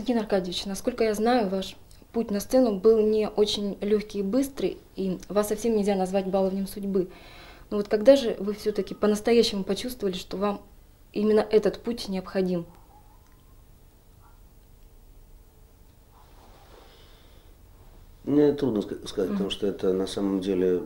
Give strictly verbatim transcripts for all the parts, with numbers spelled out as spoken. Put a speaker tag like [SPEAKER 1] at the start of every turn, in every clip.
[SPEAKER 1] Константин Аркадьевич, насколько я знаю, ваш путь на сцену был не очень легкий и быстрый, и вас совсем нельзя назвать баловнем судьбы. Но вот когда же вы все-таки по-настоящему почувствовали, что вам именно этот путь необходим?
[SPEAKER 2] Мне трудно сказать, mm-hmm. потому что это на самом деле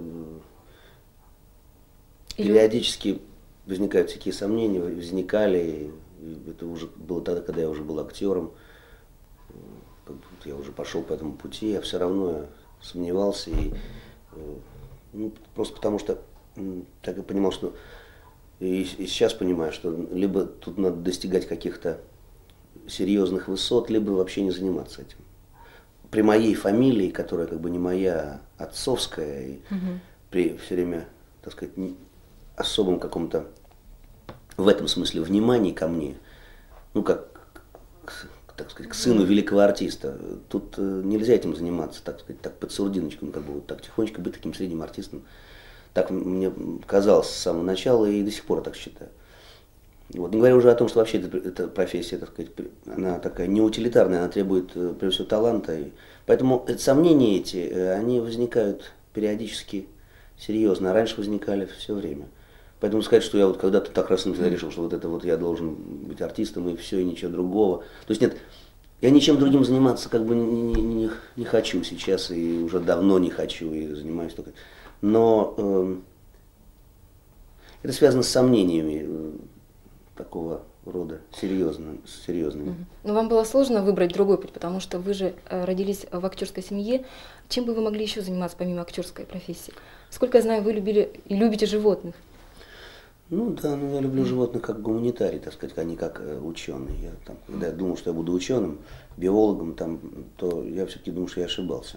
[SPEAKER 1] Или...
[SPEAKER 2] периодически возникают всякие сомнения, возникали. Это уже было тогда, когда я уже был актером. Я уже пошел по этому пути, я все равно сомневался. И, ну, просто потому что так я понимал, что и, и сейчас понимаю, что либо тут надо достигать каких-то серьезных высот, либо вообще не заниматься этим. При моей фамилии, которая как бы не моя, а отцовская, и угу. при все время, так сказать, особом каком-то, в этом смысле, внимании ко мне, ну как, так сказать, к сыну великого артиста, тут нельзя этим заниматься, так сказать, так под сурдиночку, как бы вот так тихонечко быть таким средним артистом. Так мне казалось с самого начала и до сих пор так считаю. Вот. Не говоря уже о том, что вообще эта, эта профессия, так сказать, она такая неутилитарная, она требует прежде всего таланта. И поэтому сомнения эти, они возникают периодически серьезно, а раньше возникали все время. Поэтому сказать, что я вот когда-то так раз навсегда решил, что вот это вот я должен быть артистом и все, и ничего другого. То есть нет, я ничем другим заниматься как бы не, не, не, не хочу сейчас, и уже давно не хочу, и занимаюсь только. Но э, это связано с сомнениями э, такого рода, серьезно, серьезными.
[SPEAKER 1] Но вам было сложно выбрать другой путь, потому что вы же родились в актерской семье. Чем бы вы могли еще заниматься помимо актерской профессии? Сколько я знаю, вы любили и любите животных.
[SPEAKER 2] Ну да, ну я люблю животных как гуманитарий, так сказать, а не как ученый. Я, там, когда я думал, что я буду ученым, биологом, там, то я все-таки думал, что я ошибался.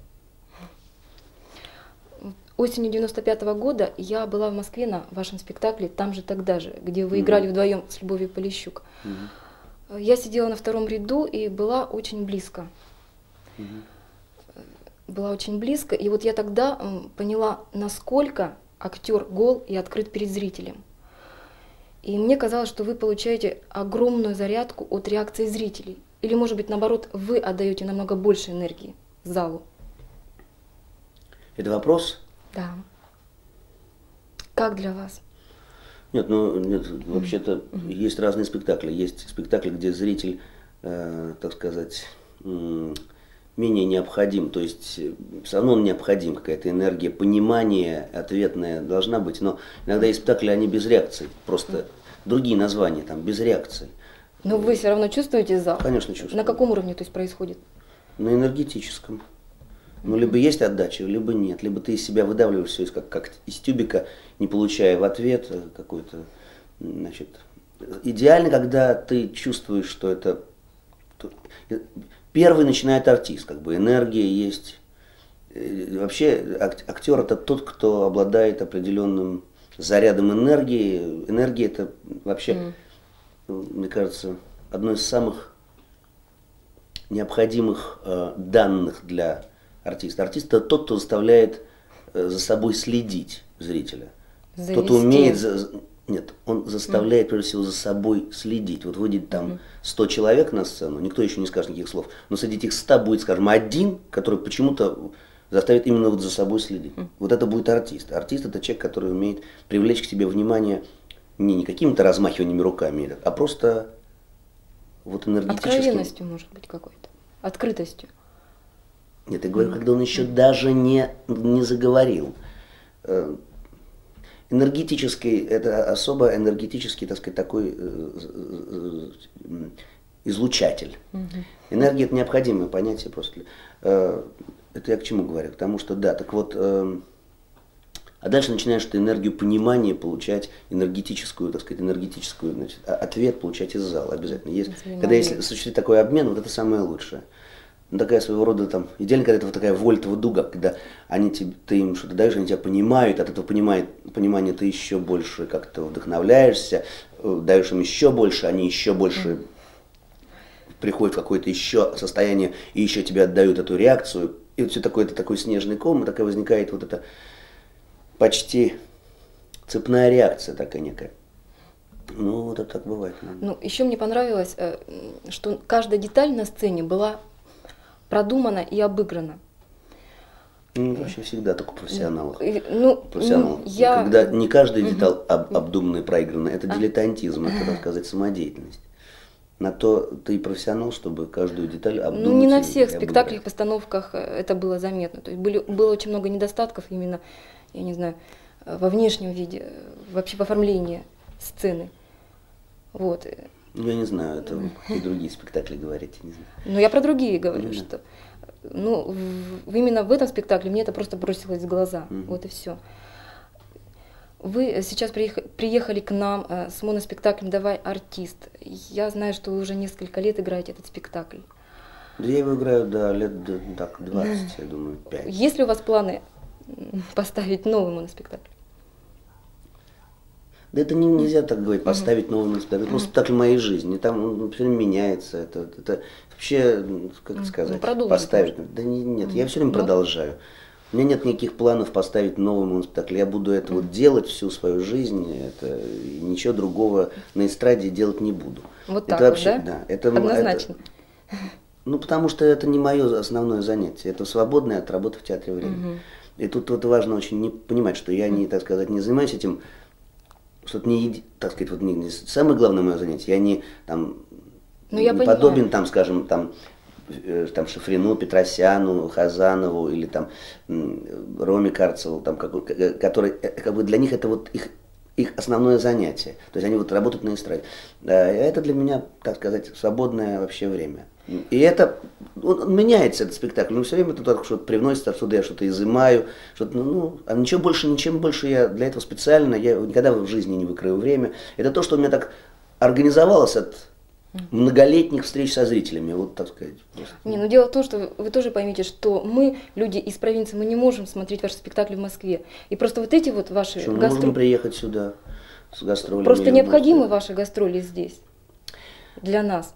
[SPEAKER 1] Осенью девяносто пятого года я была в Москве на вашем спектакле «Там же, тогда же», где вы играли mm-hmm. вдвоем с Любовью Полищук. Mm-hmm. Я сидела на втором ряду и была очень близко. Mm-hmm. Была очень близко. И вот я тогда поняла, насколько актер гол и открыт перед зрителем. И мне казалось, что вы получаете огромную зарядку от реакции зрителей. Или, может быть, наоборот, вы отдаете намного больше энергии залу.
[SPEAKER 2] Это вопрос?
[SPEAKER 1] Да. Как для вас?
[SPEAKER 2] Нет, ну, нет, вообще-то mm-hmm. есть разные спектакли. Есть спектакли, где зритель, э, так сказать, э, менее необходим. То есть все равно он необходим, какая-то энергия, понимание ответная должна быть. Но иногда есть спектакли, они без реакции. Просто mm-hmm. другие названия, там, без реакции.
[SPEAKER 1] Но вы все равно чувствуете зал?
[SPEAKER 2] Конечно, чувствую.
[SPEAKER 1] На каком уровне то есть происходит?
[SPEAKER 2] На энергетическом. Ну, либо есть отдача, либо нет. Либо ты из себя выдавливаешь все как, как из тюбика, не получая в ответ какой-то, значит... Идеально, когда ты чувствуешь, что это... Первый начинает артист, как бы энергия есть. Вообще актер это тот, кто обладает определенным зарядом энергии. Энергия это вообще, mm. мне кажется, одно из самых необходимых э, данных для артиста. Артист это тот, кто заставляет э, за собой следить зрителя.
[SPEAKER 1] Завести.
[SPEAKER 2] Тот, кто умеет... За... Нет, он заставляет, mm. прежде всего, за собой следить. Вот выйдет там mm-hmm. сто человек на сцену, никто еще не скажет никаких слов, но среди этих ста будет, скажем, один, который почему-то заставит именно вот за собой следить. Mm. Вот это будет артист. Артист это человек, который умеет привлечь к себе внимание не, не какими-то размахиваниями руками, а просто вот энергетическим...
[SPEAKER 1] Откровенностью, может быть, какой-то. Открытостью.
[SPEAKER 2] Нет, я говорю, mm. когда он еще mm. даже не, не заговорил. Энергетический, это особо энергетический, так сказать, такой э, э, излучатель. Mm-hmm. Энергия это необходимое понятие просто. Э, это я к чему говорю? К тому, что да, так вот, э, а дальше начинаешь ты энергию понимания получать, энергетическую, так сказать, энергетическую, значит, ответ получать из зала обязательно. Есть, когда если осуществить такой обмен, вот это самое лучшее. Ну, такая своего рода там, идеально, когда это вот такая вольтова дуга, когда они тебе, ты им что-то даешь, они тебя понимают, от этого понимает, понимания ты еще больше как-то вдохновляешься, даешь им еще больше, они еще больше mm. приходят в какое-то еще состояние и еще тебе отдают эту реакцию. И вот все такое, это такой снежный ком, и такая возникает вот эта почти цепная реакция такая некая. Ну, вот это так бывает.
[SPEAKER 1] Ну, еще мне понравилось, э, что каждая деталь на сцене была продумана и обыграна.
[SPEAKER 2] Ну, вообще всегда только профессионал.
[SPEAKER 1] Ну,
[SPEAKER 2] профессионал.
[SPEAKER 1] я...
[SPEAKER 2] Когда не каждая деталь об, обдуманная и проигранная, это дилетантизм, это, так сказать, самодеятельность. На то ты и профессионал, чтобы каждую деталь обдумать.
[SPEAKER 1] Ну, не на всех
[SPEAKER 2] и
[SPEAKER 1] спектаклях, постановках это было заметно. То есть были, было очень много недостатков именно, я не знаю, во внешнем виде, вообще в оформлении сцены. Вот.
[SPEAKER 2] Ну, я не знаю, это какие другие спектакли говорите, не знаю.
[SPEAKER 1] Ну, я про другие говорю,
[SPEAKER 2] Mm-hmm. что...
[SPEAKER 1] Ну, в, именно в этом спектакле мне это просто бросилось в глаза, mm-hmm. вот и все. Вы сейчас приехали, приехали к нам э, с моноспектаклем «Давай, артист». Я знаю, что вы уже несколько лет играете этот спектакль.
[SPEAKER 2] Да я его играю, да, лет да, так, двадцать, я думаю, пять.
[SPEAKER 1] Есть ли у вас планы поставить новый моноспектакль?
[SPEAKER 2] Да это не, нельзя так говорить, поставить mm-hmm. новый моноспектакль. Это просто спектакль моей жизни. Там он все время меняется. Это, это вообще, как сказать,
[SPEAKER 1] ну,
[SPEAKER 2] поставить. Может. Да не, нет, mm-hmm. я все время Но... продолжаю. У меня нет никаких планов поставить новый моноспектакль. Я буду это mm-hmm. вот делать всю свою жизнь. Это, ничего другого на эстраде делать не буду.
[SPEAKER 1] Вот
[SPEAKER 2] это
[SPEAKER 1] так
[SPEAKER 2] вообще,
[SPEAKER 1] вот, да?
[SPEAKER 2] Да, это,
[SPEAKER 1] однозначно.
[SPEAKER 2] Это, ну, потому что это не мое основное занятие. Это свободное от работы в театре время. Mm-hmm. И тут вот важно очень не понимать, что я не, так сказать, не занимаюсь этим, что это не, так сказать, вот не, не самое главное мое занятие. Я не там
[SPEAKER 1] ну, я
[SPEAKER 2] не подобен, там, скажем, там, э, там Шафрину, Петросяну, Хазанову или там Роме Карцеву, там, как, который, как бы для них это вот их, их основное занятие. То есть они вот работают на эстраде. А это для меня, так сказать, свободное вообще время. И это, он меняется, этот спектакль, но все время туда что-то привносится, отсюда я что-то изымаю, что-то, ну, ну, а ничего больше, ничем больше я для этого специально, я никогда в жизни не выкрою время. Это то, что у меня так организовалось от многолетних встреч со зрителями, вот так сказать. Просто.
[SPEAKER 1] Не, ну дело в том, что вы тоже поймите, что мы, люди из провинции, мы не можем смотреть ваши спектакли в Москве. И просто вот эти вот ваши
[SPEAKER 2] гастроли... Мы
[SPEAKER 1] гастро...
[SPEAKER 2] можем приехать сюда с гастролями.
[SPEAKER 1] Просто необходимы ваши гастроли здесь, для нас.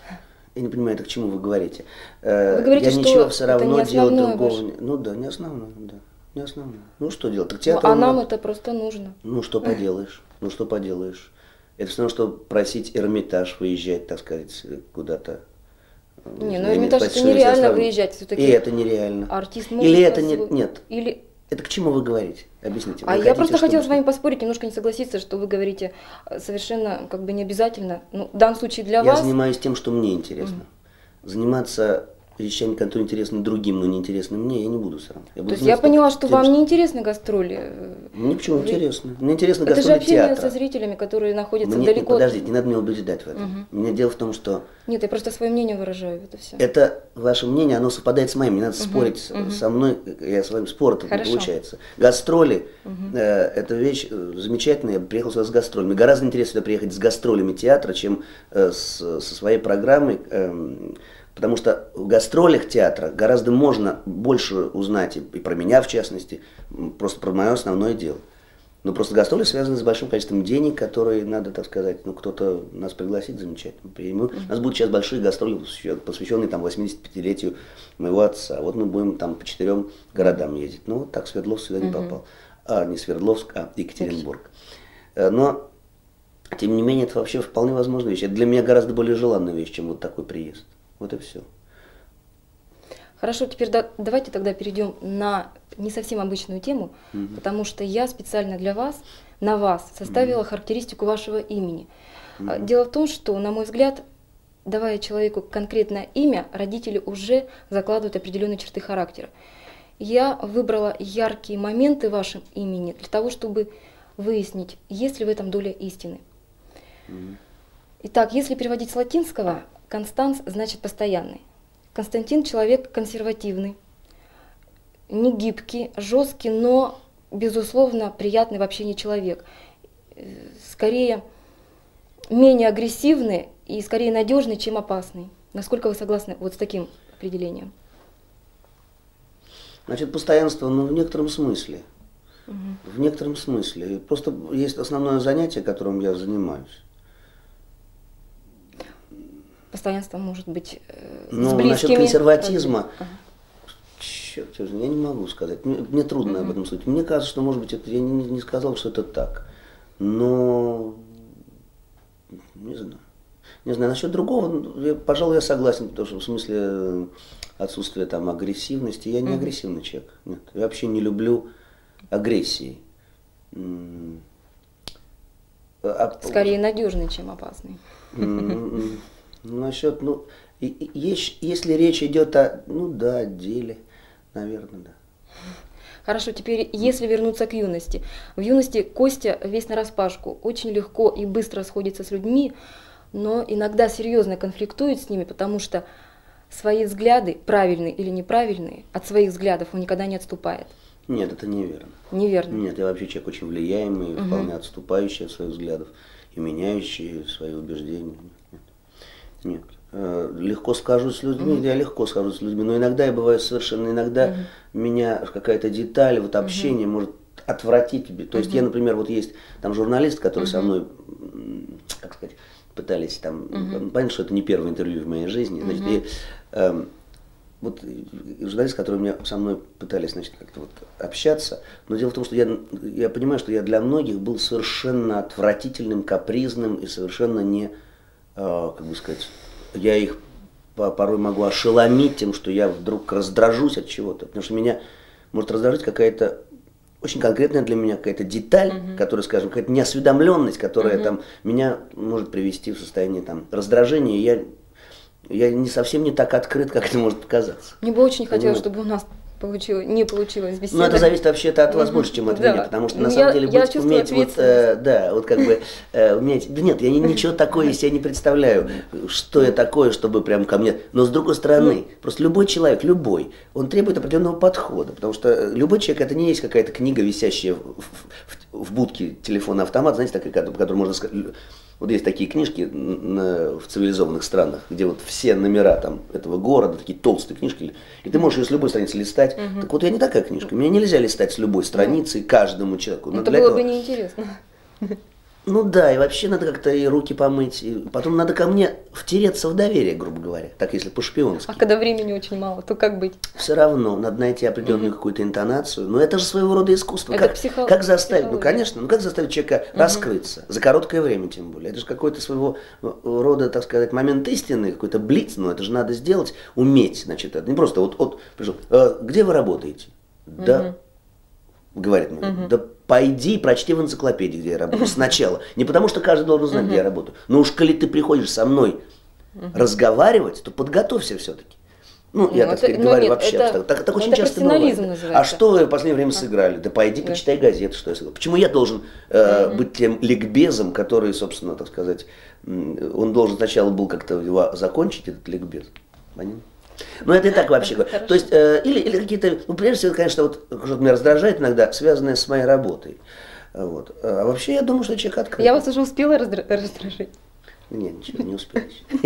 [SPEAKER 2] Я не понимаю, это к чему вы говорите.
[SPEAKER 1] Вы говорите,
[SPEAKER 2] я
[SPEAKER 1] что
[SPEAKER 2] ничего все равно
[SPEAKER 1] это
[SPEAKER 2] делать другого.
[SPEAKER 1] ваше...
[SPEAKER 2] Ну да, не основное, да. Не основное. Ну что делать? Так театр,
[SPEAKER 1] ну, а нам
[SPEAKER 2] ну,
[SPEAKER 1] это просто нужно.
[SPEAKER 2] Ну что поделаешь? Ну что поделаешь? Это все равно, что просить Эрмитаж выезжать, так сказать, куда-то.
[SPEAKER 1] Не, ну Эрмитаж это нереально выезжать все-таки.
[SPEAKER 2] И это нереально.
[SPEAKER 1] Артист может...
[SPEAKER 2] Или это не... нет.
[SPEAKER 1] Или...
[SPEAKER 2] Это к чему вы говорите? Объясните.
[SPEAKER 1] А
[SPEAKER 2] вы
[SPEAKER 1] я
[SPEAKER 2] хотите,
[SPEAKER 1] просто хотела
[SPEAKER 2] чтобы...
[SPEAKER 1] с вами поспорить, немножко не согласиться, что вы говорите совершенно как бы не обязательно. Ну, в данном случае для
[SPEAKER 2] я
[SPEAKER 1] вас...
[SPEAKER 2] Я занимаюсь тем, что мне интересно. Mm-hmm. Заниматься вещами, которые интересны другим, но не интересны мне, я не буду все равно. Я буду
[SPEAKER 1] То есть я поняла, что
[SPEAKER 2] тем,
[SPEAKER 1] вам
[SPEAKER 2] что...
[SPEAKER 1] не интересны гастроли?
[SPEAKER 2] Мне почему
[SPEAKER 1] вы...
[SPEAKER 2] интересно? Мне интересно
[SPEAKER 1] это
[SPEAKER 2] гастроли
[SPEAKER 1] театра. Это же общение
[SPEAKER 2] театра.
[SPEAKER 1] со зрителями, которые находятся
[SPEAKER 2] мне...
[SPEAKER 1] далеко...
[SPEAKER 2] Подождите, не надо меня убеждать в этом. Угу. Мне дело в том, что...
[SPEAKER 1] Нет, я просто свое мнение выражаю, это все.
[SPEAKER 2] Это ваше мнение, оно совпадает с моим, не надо угу. спорить угу. со мной, я с вами спор, это не получается. Гастроли, угу. э, это вещь замечательная, я приехал сюда с гастролями. Мне гораздо интереснее сюда приехать с гастролями театра, чем э, с, со своей программой. Э, Потому что в гастролях театра гораздо можно больше узнать, и про меня в частности, просто про мое основное дело. Но просто гастроли связаны с большим количеством денег, которые надо, так сказать, ну кто-то нас пригласит, замечательно. Mm-hmm. У нас будут сейчас большие гастроли, посвященные там восьмидесятипятилетию моего отца. Вот мы будем там по четырем городам ездить. Ну вот так Свердловск сюда mm-hmm. не попал. А, не Свердловск, а Екатеринбург. Okay. Но, тем не менее, это вообще вполне возможная вещь. Это для меня гораздо более желанная вещь, чем вот такой приезд. Вот и все.
[SPEAKER 1] Хорошо, теперь да, давайте тогда перейдем на не совсем обычную тему, mm-hmm. потому что я специально для вас, на вас, составила mm-hmm. характеристику вашего имени. Mm-hmm. Дело в том, что, на мой взгляд, давая человеку конкретное имя, родители уже закладывают определенные черты характера. Я выбрала яркие моменты в вашем имени для того, чтобы выяснить, есть ли в этом доля истины. Mm-hmm. Итак, если переводить с латинского, Констанс значит постоянный. Константин человек консервативный, не гибкий, жесткий, но, безусловно, приятный в общении человек. Скорее, менее агрессивный и скорее надежный, чем опасный. Насколько вы согласны вот с таким определением?
[SPEAKER 2] Значит, постоянство, ну, в некотором смысле.
[SPEAKER 1] Угу.
[SPEAKER 2] В некотором смысле. Просто есть основное занятие, которым я занимаюсь.
[SPEAKER 1] Постоянство может быть э,
[SPEAKER 2] ну,
[SPEAKER 1] с близкими.
[SPEAKER 2] Насчет консерватизма,
[SPEAKER 1] ага.
[SPEAKER 2] черт, я не могу сказать. Мне, мне трудно uh-huh. об этом судить. Мне кажется, что, может быть, это, я не, не сказал, что это так. Но Не знаю. Не знаю, насчет другого, я, пожалуй, я согласен, потому что в смысле отсутствия там агрессивности. Я не mm-hmm. агрессивный человек. Нет. Я вообще не люблю агрессии.
[SPEAKER 1] А, Скорее надежный, чем опасный.
[SPEAKER 2] Насчет, ну, если речь идет о, ну да, деле, наверное, да.
[SPEAKER 1] Хорошо, теперь если вернуться к юности. В юности Костя весь нараспашку, очень легко и быстро сходится с людьми, но иногда серьезно конфликтует с ними, потому что свои взгляды, правильные или неправильные, от своих взглядов он никогда не отступает.
[SPEAKER 2] Нет, это неверно.
[SPEAKER 1] Неверно.
[SPEAKER 2] Нет, я вообще человек очень влияемый, угу. вполне отступающий от своих взглядов и меняющий свои убеждения. Нет. Нет. Легко схожусь с людьми, угу. я легко схожусь с людьми, но иногда я бываю совершенно, иногда угу. меня какая-то деталь, вот общение угу. может отвратить. То есть угу. я, например, вот есть там журналист, который угу. со мной, как сказать, пытались там, угу. понятно, что это не первое интервью в моей жизни, значит, угу. и, э, вот журналист, который меня, со мной пытались, значит, как-то вот общаться, но дело в том, что я, я понимаю, что я для многих был совершенно отвратительным, капризным и совершенно не, э, как бы сказать, я их порой могу ошеломить тем, что я вдруг раздражусь от чего-то, потому что меня может раздражить какая-то очень конкретная для меня какая-то деталь, uh-huh. которая, скажем, какая-то неосведомленность, которая uh-huh. там меня может привести в состояние там раздражения, и я, я не совсем не так открыт, как это может показаться.
[SPEAKER 1] Мне бы очень хотелось, чтобы у нас получилось, не получилось беседа.
[SPEAKER 2] Ну, это зависит вообще-то от вас uh-huh. больше, чем от да. меня, потому что на я, самом деле быть, уметь вот, э, да, вот как бы, э, уметь, да нет, я не, ничего такого из себя не представляю, что я такое, чтобы прям ко мне, но с другой стороны, uh-huh. просто любой человек, любой, он требует определенного подхода, потому что любой человек, это не есть какая-то книга, висящая в, в, в будке телефона-автомат, знаете, такая, которую можно сказать. Вот есть такие книжки в цивилизованных странах, где вот все номера там этого города, такие толстые книжки, и ты можешь ее с любой страницы листать. Угу. Так вот я не такая книжка, меня нельзя листать с любой страницы каждому человеку.
[SPEAKER 1] Но это было этого... бы неинтересно.
[SPEAKER 2] Ну да, и вообще надо как-то и руки помыть, и потом надо ко мне втереться в доверие, грубо говоря, так если по-шпионски.
[SPEAKER 1] А когда времени очень мало, то как быть?
[SPEAKER 2] Все равно, надо найти определенную угу. какую-то интонацию, но это же своего рода искусство.
[SPEAKER 1] Это
[SPEAKER 2] как,
[SPEAKER 1] психо...
[SPEAKER 2] как заставить,
[SPEAKER 1] психология.
[SPEAKER 2] Ну конечно, ну как заставить человека угу. раскрыться, за короткое время тем более. Это же какой-то своего рода, так сказать, момент истины, какой-то блиц, но это же надо сделать, уметь, значит, это не просто вот, вот пришел, э, где вы работаете? Угу. Да. Говорит мне, угу. да пойди и прочти в энциклопедии, где я работаю, сначала. Не потому, что каждый должен знать, угу. где я работаю. Но уж коли ты приходишь со мной угу. разговаривать, то подготовься все-таки. Ну, я, ну, так сказать, говорю нет, вообще. Это, так так очень часто бывает. А что вы в последнее время сыграли? Да пойди, да. почитай газету, что я сыграл. Почему я должен э, угу. быть тем ликбезом, который, собственно, так сказать, он должен сначала был как-то его закончить, этот ликбез. Понятно? Ну, это и так вообще говорю. То есть, э, или, или какие-то, ну, прежде всего, конечно, вот, что меня раздражает иногда, связанное с моей работой. Вот. А вообще, я думаю, что человек открыт.
[SPEAKER 1] Я вас уже успела раздра- раздражать?
[SPEAKER 2] Нет, ничего, не успел.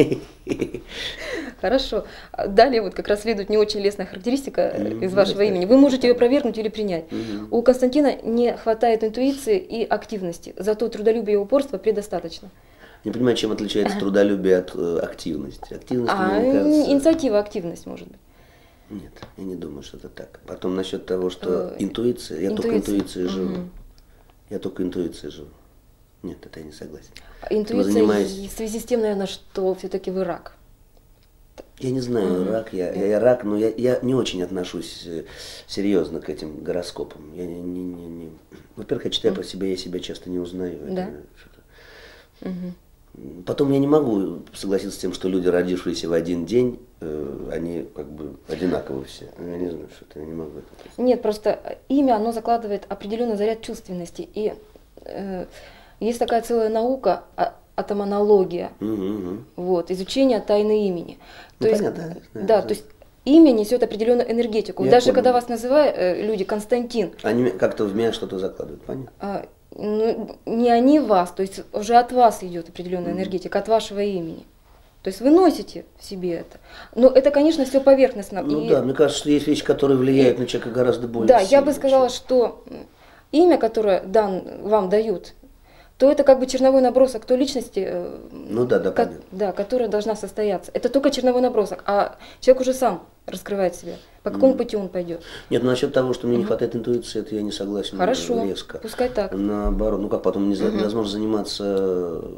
[SPEAKER 1] Хорошо. Далее вот как раз следует не очень лестная характеристика из вашего имени. Вы можете ее опровергнуть или принять. У Константина не хватает интуиции и активности, зато трудолюбия и упорства предостаточно.
[SPEAKER 2] Не понимаю, чем отличается трудолюбие от э, активности. Активность,
[SPEAKER 1] а,
[SPEAKER 2] мне кажется...
[SPEAKER 1] инициатива, активность, может быть.
[SPEAKER 2] Нет, я не думаю, что это так. Потом насчет того, что э, интуиция, я интуиция. только интуицией живу. Угу. Я только интуицией живу. Нет, это я не согласен.
[SPEAKER 1] Интуиция занимаюсь... в связи с тем, наверное, что все-таки вы рак.
[SPEAKER 2] Я не знаю, угу. рак, я, я, я рак, но я, я не очень отношусь серьезно к этим гороскопам. Я не, не, не, не... Во-первых, я читаю угу. про себя, я себя часто не узнаю.
[SPEAKER 1] Да?
[SPEAKER 2] Это угу. Потом я не могу согласиться с тем, что люди, родившиеся в один день, э, они как бы одинаковы все. Я не знаю, что-то я не могу это представить.
[SPEAKER 1] Нет, просто имя, оно закладывает определенный заряд чувственности. И э, есть такая целая наука, а, атомонология, угу, угу. Вот, изучение тайны имени. То
[SPEAKER 2] ну,
[SPEAKER 1] есть,
[SPEAKER 2] понятно, да,
[SPEAKER 1] да,
[SPEAKER 2] знаю.
[SPEAKER 1] То есть имя несет определенную энергетику. Я Даже понял. Когда вас называют э, люди Константин.
[SPEAKER 2] Они как-то в меня что-то закладывают, понятно?
[SPEAKER 1] А, Ну, не они вас, то есть уже от вас идет определенная энергетика, от вашего имени. То есть вы носите в себе это. Но это, конечно, все поверхностно.
[SPEAKER 2] Ну
[SPEAKER 1] и...
[SPEAKER 2] да, мне кажется, что есть вещи, которые влияют и... на человека гораздо более
[SPEAKER 1] Да,
[SPEAKER 2] сильно,
[SPEAKER 1] я бы сказала, чем... что имя, которое дан, вам дают, то это как бы черновой набросок той личности,
[SPEAKER 2] ну, да, да,
[SPEAKER 1] ко- да, которая должна состояться. Это только черновой набросок, а человек уже сам раскрывает себя. По какому mm. пути он пойдет?
[SPEAKER 2] Нет, ну насчет того, что мне mm-hmm. не хватает интуиции, это я не согласен.
[SPEAKER 1] Хорошо,
[SPEAKER 2] резко.
[SPEAKER 1] Пускай так.
[SPEAKER 2] Наоборот, ну как потом невозможно mm-hmm. заниматься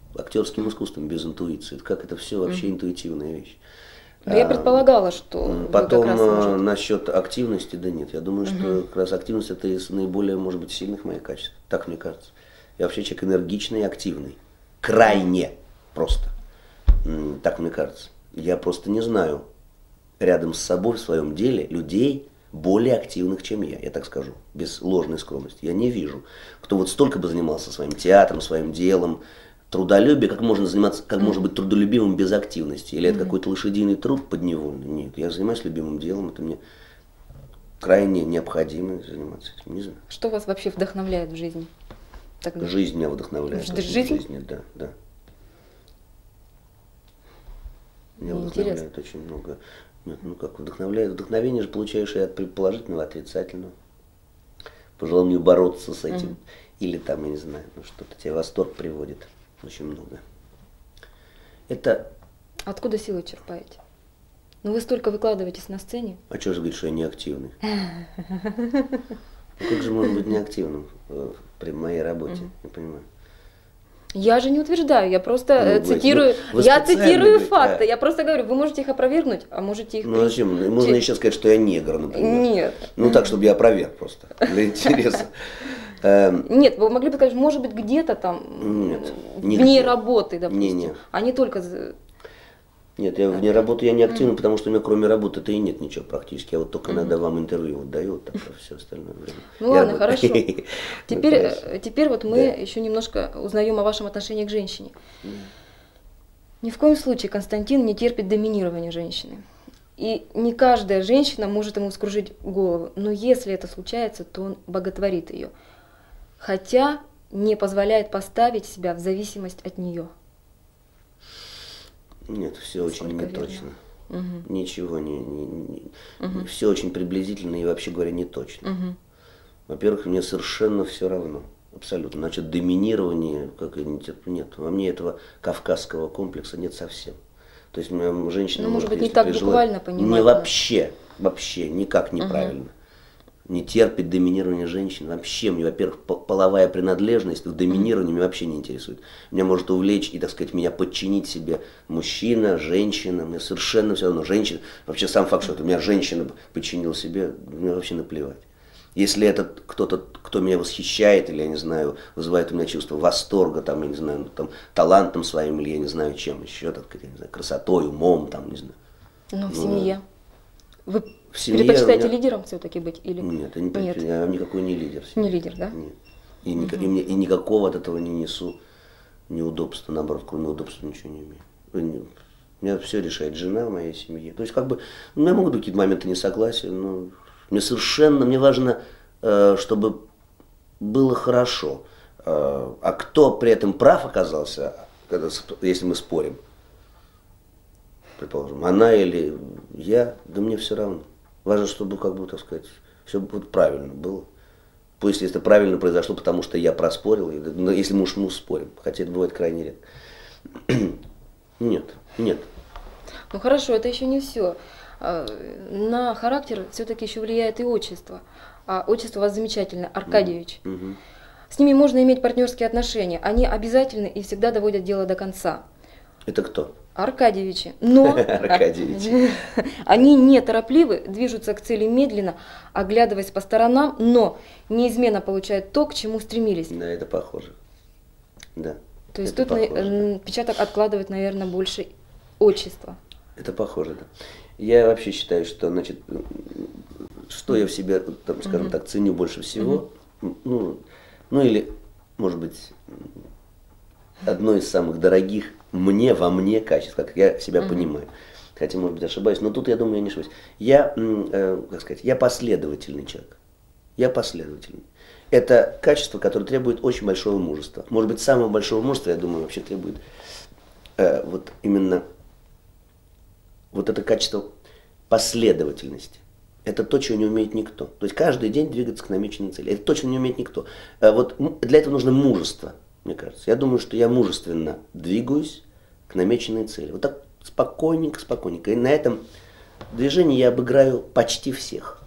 [SPEAKER 2] актерским искусством без интуиции. Как это все вообще mm-hmm. интуитивная вещь.
[SPEAKER 1] Но я предполагала, что
[SPEAKER 2] потом
[SPEAKER 1] вы как раз
[SPEAKER 2] насчет активности, да нет, я думаю, что угу. как раз активность это из наиболее, может быть, сильных моих качеств, так мне кажется. Я вообще человек энергичный и активный, крайне просто, так мне кажется. Я просто не знаю рядом с собой в своем деле людей более активных, чем я, я так скажу, без ложной скромности. Я не вижу, кто вот столько бы занимался своим театром, своим делом. Трудолюбие, как можно заниматься, как mm-hmm. может быть трудолюбимым без активности? Или mm-hmm. это какой-то лошадиный труд подневольный? Нет, я занимаюсь любимым делом, это мне крайне необходимо заниматься этим, не знаю.
[SPEAKER 1] Что вас вообще вдохновляет в жизни?
[SPEAKER 2] Тогда? Жизнь меня вдохновляет.
[SPEAKER 1] Жизнь?
[SPEAKER 2] жизни, да, да. Меня вдохновляет интересно. Очень много. Нет, ну как вдохновляет? Вдохновение же получаешь и от положительного, от отрицательного. По желанию бороться с этим. Mm-hmm. Или там, я не знаю, ну, что-то тебе в восторг приводит. Очень много. Это...
[SPEAKER 1] Откуда силы черпаете? Ну вы столько выкладываетесь на сцене.
[SPEAKER 2] А что же говорит, что я неактивный? Как же может быть неактивным при моей работе? Не понимаю.
[SPEAKER 1] Я же не утверждаю, я просто цитирую, я цитирую факты, я просто говорю, вы можете их опровергнуть, а можете их...
[SPEAKER 2] Ну зачем? Можно сейчас сказать, что я негр, например.
[SPEAKER 1] Нет.
[SPEAKER 2] Ну так, чтобы я опроверг просто, для интереса.
[SPEAKER 1] Нет, вы могли бы сказать, может быть, где-то там
[SPEAKER 2] Нет,
[SPEAKER 1] вне работы, допустим,
[SPEAKER 2] не, не.
[SPEAKER 1] а не только...
[SPEAKER 2] Нет, я вне работы я не активный, mm. потому что у меня кроме работы-то и нет ничего практически. Я вот только mm. иногда вам интервью вот даю, вот так, а все остальное время.
[SPEAKER 1] Ну я ладно, работаю. Хорошо. Теперь, теперь вот мы да. еще немножко узнаем о вашем отношении к женщине. Mm. Ни в коем случае Константин не терпит доминирования женщины. И не каждая женщина может ему вскружить голову, но если это случается, то он боготворит ее. Хотя не позволяет поставить себя в зависимость от нее.
[SPEAKER 2] Нет, все очень неточно.
[SPEAKER 1] Угу.
[SPEAKER 2] Ничего не, не, не
[SPEAKER 1] угу.
[SPEAKER 2] все очень приблизительно и вообще говоря не точно.
[SPEAKER 1] Угу.
[SPEAKER 2] Во-первых, мне совершенно все равно, абсолютно. Значит, доминирование, как я не терплю, нет. Во мне этого кавказского комплекса нет совсем. То есть женщина,
[SPEAKER 1] ну, может быть, не
[SPEAKER 2] если
[SPEAKER 1] так
[SPEAKER 2] прижила,
[SPEAKER 1] буквально понимать.
[SPEAKER 2] Не вообще, вообще никак неправильно. Угу. Не терпит доминирование женщин. Вообще, мне, во-первых, половая принадлежность в доминировании меня вообще не интересует. Меня может увлечь и, так сказать, меня подчинить себе мужчина, женщина. Мне совершенно все равно. Женщина, вообще сам факт, что это меня женщина подчинила себе, мне вообще наплевать. Если это кто-то, кто меня восхищает, или, я не знаю, вызывает у меня чувство восторга, там, я не знаю, там, талантом своим, или я не знаю чем еще, так сказать, я не знаю, красотой, умом, там, не знаю.
[SPEAKER 1] Ну, в семье. Вы
[SPEAKER 2] в семье
[SPEAKER 1] предпочитаете
[SPEAKER 2] меня...
[SPEAKER 1] лидером все-таки быть? Или...
[SPEAKER 2] Нет, я, не
[SPEAKER 1] Нет.
[SPEAKER 2] я никакой не лидер.
[SPEAKER 1] Не лидер, да?
[SPEAKER 2] Нет. И, угу. и, и, и никакого от этого не несу неудобства, наоборот, кроме удобства ничего не имею. У меня все решает жена в моей семье. То есть, как бы, ну, я могу быть какие-то моменты несогласия, но мне совершенно, мне важно, э, чтобы было хорошо. Э, а кто при этом прав оказался, когда, если мы спорим, предположим, она или я, да мне все равно. Важно, чтобы, как бы, так сказать, все вот правильно было. Пусть если это правильно произошло, потому что я проспорил, но если мы уж мы спорим, хотя это бывает крайне редко. Нет, нет.
[SPEAKER 1] Ну хорошо, это еще не все. На характер все-таки еще влияет и отчество. А отчество у вас замечательное, Аркадьевич.
[SPEAKER 2] Угу.
[SPEAKER 1] С ними можно иметь партнерские отношения. Они обязательны и всегда доводят дело до конца.
[SPEAKER 2] Это кто?
[SPEAKER 1] Аркадьевичи. Но
[SPEAKER 2] Аркадьевичи.
[SPEAKER 1] Они неторопливы, движутся к цели медленно, оглядываясь по сторонам, но неизменно получают то, к чему стремились.
[SPEAKER 2] Да, это похоже. Да.
[SPEAKER 1] То есть тут похоже, отпечаток да. откладывает, наверное, больше отчества.
[SPEAKER 2] Это похоже, да. Я вообще считаю, что, значит, что я в себе, там, скажем угу. так, ценю больше всего, угу. ну, ну или, может быть, одно из самых дорогих мне, во мне качеств, как я себя mm-hmm. понимаю. Хотя, может быть, ошибаюсь, но тут, я думаю, я не ошибаюсь. Я, э, как сказать, я последовательный человек. Я последовательный. Это качество, которое требует очень большого мужества. Может быть, самого большого мужества, я думаю, вообще требует э, вот именно вот это качество последовательности. Это то, чего не умеет никто. То есть каждый день двигаться к намеченной цели. Это то, чего не умеет никто. Э, вот для этого нужно мужество. Мне кажется. Я думаю, что я мужественно двигаюсь к намеченной цели. Вот так спокойненько, спокойненько. И на этом движении я обыграю почти всех.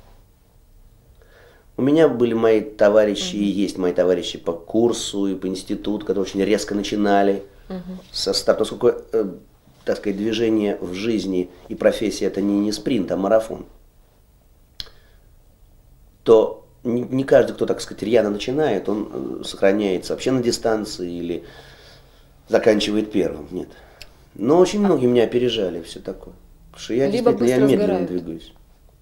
[SPEAKER 2] У меня были мои товарищи, и есть мои товарищи по курсу и по институту, которые очень резко начинали.
[SPEAKER 1] Угу.
[SPEAKER 2] Со старта, поскольку, э, так сказать, движение в жизни и профессия это не, не спринт, а марафон, то не, не каждый, кто, так сказать, рьяно начинает, он э, сохраняется вообще на дистанции или заканчивает первым. Нет. Но очень многие меня опережали, все такое. Потому что я
[SPEAKER 1] Либо
[SPEAKER 2] действительно я медленно
[SPEAKER 1] сгорают.
[SPEAKER 2] двигаюсь.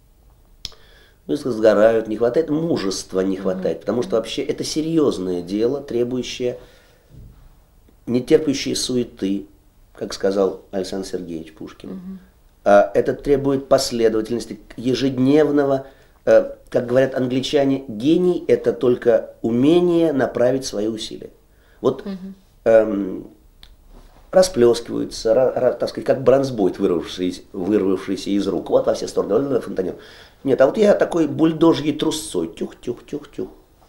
[SPEAKER 2] Быстро сгорают, не хватает мужества, не хватает,
[SPEAKER 1] Угу.
[SPEAKER 2] потому что вообще это серьезное дело, требующее, не терпящее суеты, как сказал Александр Сергеевич Пушкин. Угу. А это требует последовательности, ежедневного, э, как говорят англичане, гений – это только умение направить свои усилия. Вот угу. эм, расплескиваются, ра, ра, так сказать, как бронзбойт, вырвавшийся, вырвавшийся из рук, вот во все стороны, фонтанер. Нет, а вот я такой бульдожьей трусцой, тюх-тюх-тюх-тюх.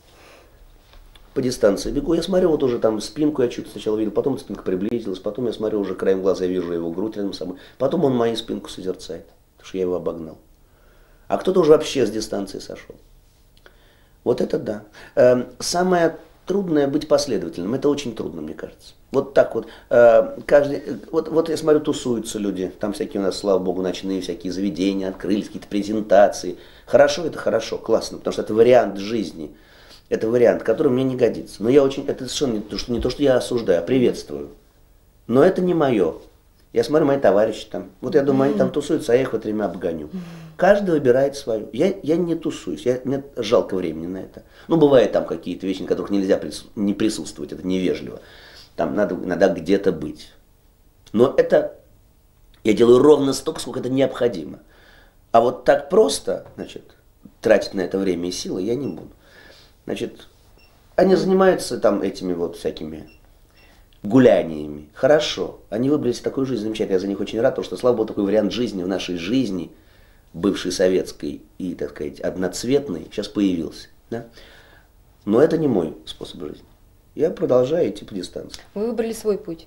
[SPEAKER 2] По дистанции бегу, я смотрю, вот уже там спинку я чуть сначала видел, потом спинка приблизилась, потом я смотрю, уже краем глаза я вижу его грудь рядом со мной, потом он мою спинку созерцает, потому что я его обогнал. А кто-то уже вообще с дистанции сошел. Вот это да. Эм, самое трудное быть последовательным, это очень трудно, мне кажется. Вот так вот, э, каждый, вот, вот я смотрю, тусуются люди, там всякие у нас, слава богу, ночные всякие заведения открылись, какие-то презентации. Хорошо, это хорошо, классно, потому что это вариант жизни, это вариант, который мне не годится. Но я очень, это совершенно не то, что, не то, что я осуждаю, а приветствую. Но это не мое. Я смотрю, мои товарищи там, вот я думаю, они там тусуются, а я их вот время обгоню. Каждый выбирает свою. Я, я не тусуюсь, я, мне жалко времени на это. Ну, бывает там какие-то вещи, на которых нельзя прису- не присутствовать, это невежливо. Там надо иногда где-то быть. Но это я делаю ровно столько, сколько это необходимо. А вот так просто, значит, тратить на это время и силы я не буду. Значит, они занимаются там этими вот всякими гуляниями. Хорошо. Они выбрали такую жизнь замечательную. Я за них очень рад, потому что, слава богу, такой вариант жизни в нашей жизни, бывшей советской и, так сказать, одноцветной, сейчас появился. Да? Но это не мой способ жизни. Я продолжаю идти по дистанции.
[SPEAKER 1] Вы выбрали свой путь.